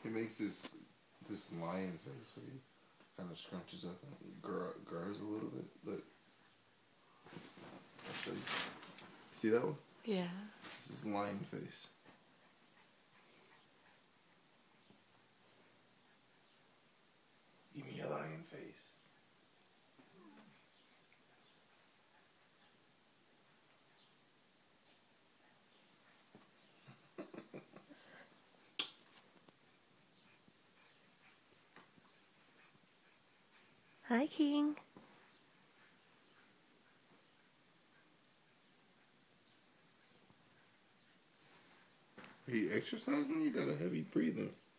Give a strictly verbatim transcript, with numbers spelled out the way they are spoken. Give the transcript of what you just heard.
He makes this this lion face where he kind of scrunches up and grow, grows a little bit. Look, I'll show you. See that one? Yeah. This is lion face. Give me a lion face. Hi, King. Are you exercising? You got a heavy breathing.